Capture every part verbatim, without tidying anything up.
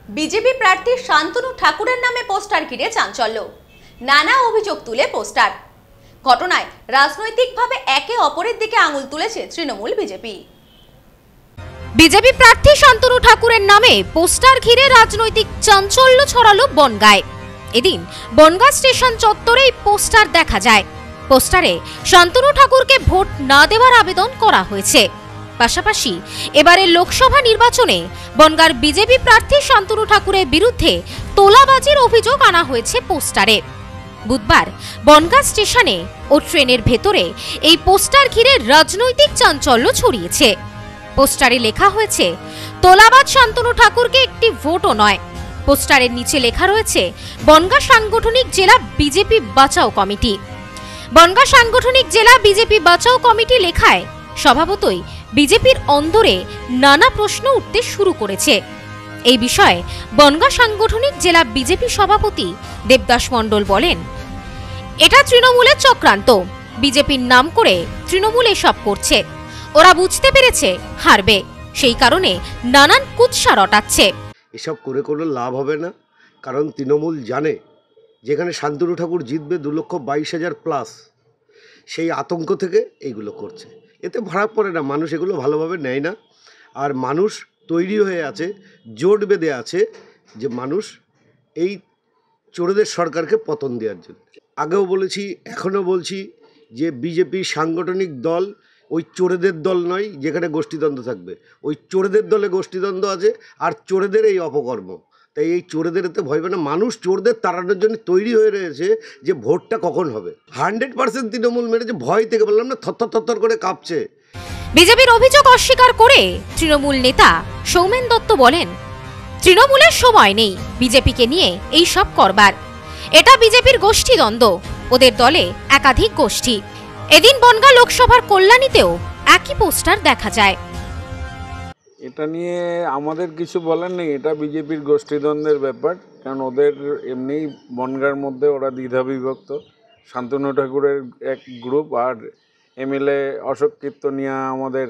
BJP প্রার্থী শান্তনু ঠাকুরের নামে পোস্টার ঘিরে চাঞ্চল্য, নানা অভিযোগ তুলে পোস্টার। ঘটনায় রাজনৈতিকভাবে একে অপরের দিকে আঙুল তুলেছে তৃণমূল বিজেপি। বিজেপি প্রার্থী শান্তনু ঠাকুরের নামে পোস্টার ঘিরে রাজনৈতিক চাঞ্চল্য ছড়ালো বনগাঁয়। এদিন বনগাঁ স্টেশন চত্বরে এই পোস্টার দেখা যায়। পোস্টারে শান্তনু ঠাকুরকে ভোট না দেওয়ার আবেদন করা হয়েছে। পাশাপাশি এবারের লোকসভা নির্বাচনে বনগাঁর বিজেপি প্রার্থী শান্তনু ঠাকুরের বিরুদ্ধে তোলাবাজির অভিযোগ আনা হয়েছে পোস্টারে। বুধবার বনগাঁ স্টেশনে ও ট্রেনের ভেতরে এই পোস্টার ঘিরে রাজনৈতিক চাঞ্চল্য ছড়িয়েছে। পোস্টারে লেখা হয়েছে, তোলাবাজ শান্তনু ঠাকুরকে একটি ভোটও নয়। পোস্টারের নিচে লেখা রয়েছে, বনগাঁ সাংগঠনিক জেলা বিজেপি বাঁচাও কমিটি। বনগাঁ সাংগঠনিক জেলা বিজেপি বাঁচাও কমিটি লেখায় স্বভাবতই বিজেপির অন্দরে নানা প্রশ্ন উঠতে শুরু করেছে। এই বিষয়ে বনগাঁ সাংগঠনিক জেলা বিজেপি সভাপতি দেবদাস মণ্ডল বলেন, এটা তৃণমূলের চক্রান্ত। বিজেপির নাম করে তৃণমূল এসব করছে। ওরা বুঝতে পেরেছে হারবে, সেই কারণে নানান কুৎসা রটাচ্ছে। এসব করে কোনো লাভ হবে না, কারণ তৃণমূল জানে যেখানে শান্তনু ঠাকুর জিতবে দু লক্ষ বাইশ হাজার প্লাস, সেই আতঙ্ক থেকে এইগুলো করছে। এতে ভাড়া পড়ে না, মানুষ এগুলো ভালোভাবে নেয় না। আর মানুষ তৈরি হয়ে আছে, জোট বেঁধে আছে যে মানুষ এই চোরেদের সরকারকে পতন দেওয়ার জন্য। আগেও বলেছি, এখনও বলছি যে বিজেপি সাংগঠনিক দল ওই চোরেদের দল নয় যেখানে গোষ্ঠীদ্বন্দ্ব থাকবে। ওই চোরেদের দলে গোষ্ঠীদ্বন্দ্ব আছে, আর চোরেদের এই অপকর্ম। তাই এই চোরেদের এতে ভয় পায় না। মানুষ চোরদের তাড়ানোর জন্য তৈরি হয়ে রয়েছে যে ভোটটা কখন হবে। হান্ড্রেড পার্সেন্ট তৃণমূল মেরেছে, ভয় থেকে বললাম না, থরথর থরথর করে কাঁপছে। বিজেপির অভিযোগ অস্বীকার করে তৃণমূল নেতা সৌমেন দত্ত বলেন, তৃণমূলের সময় নেই বিজেপিকে নিয়ে এই সব করবার। এটা বিজেপির গোষ্ঠীদ্বন্দ্ব, ওদের দলে একাধিক গোষ্ঠী। এদিন বনগাঁ লোকসভার কল্যাণীতেও একই পোস্টার দেখা যায়। এটা নিয়ে আমাদের কিছু বলার নেই, এটা বিজেপির গোষ্ঠীদ্বন্দ্বের ব্যাপার। কারণ ওদের এমনিই বনগাঁর মধ্যে ওরা দ্বিধা বিভক্ত। শান্তনু ঠাকুরের এক গ্রুপ আর এমএলএ অশোক কীর্তনিয়া আমাদের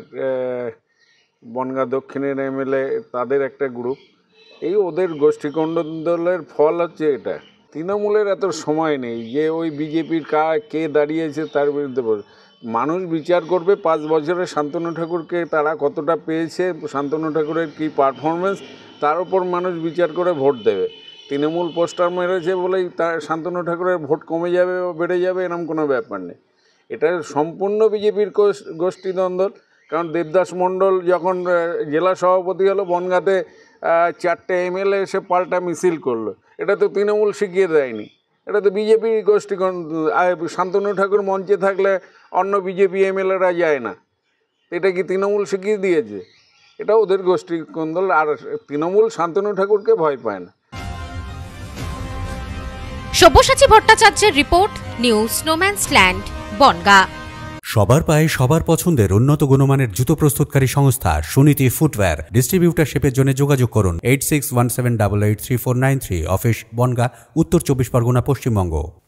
বনগাঁ দক্ষিণের এমএলএ, তাদের একটা গ্রুপ। এই ওদের গোষ্ঠীকন্দলের ফল হচ্ছে এটা। তৃণমূলের এত সময় নেই যে ওই বিজেপির কা কে দাঁড়িয়েছে তার বিরুদ্ধে। মানুষ বিচার করবে পাঁচ বছরে শান্তনু ঠাকুরকে তারা কতটা পেয়েছে, শান্তনু ঠাকুরের কী পারফরমেন্স, তার উপর মানুষ বিচার করে ভোট দেবে। তৃণমূল পোস্টার মেরেছে বলেই তার শান্তনু ঠাকুরের ভোট কমে যাবে বা বেড়ে যাবে, এরকম কোনো ব্যাপার নেই। এটা সম্পূর্ণ বিজেপির গোষ্ঠীদ্বন্দ্ব। কারণ দেবদাস মণ্ডল যখন জেলা সভাপতি হলো, বনগাঁতে চারটে এমএলএ এসে পাল্টা মিছিল করলো। এটা তো তৃণমূল শিখিয়ে দেয়নি, এটা তো বিজেপি গোষ্ঠী। শান্তনু ঠাকুর মঞ্চে থাকলে অন্য বিজেপি এমএলএরা যায় না, এটা কি তৃণমূল শিখিয়ে দিয়েছে? এটা ওদের গোষ্ঠী কোন্দল। আর তৃণমূল শান্তনু ঠাকুরকে ভয় পায় না। সব্যসাচী ভট্টাচার্যের report, news snowman's land, Bangaon. সবার পায়ে সবার পছন্দের উন্নত গুণমানের জুতো প্রস্তুতকারী সংস্থা সুনীতি ফুটওয়্যার। ডিস্ট্রিবিউটারশিপের জন্য যোগাযোগ করুন eight six one seven double eight three four nine three. Office Bangaon, Uttar Chabbish Pargana, Paschimbanga.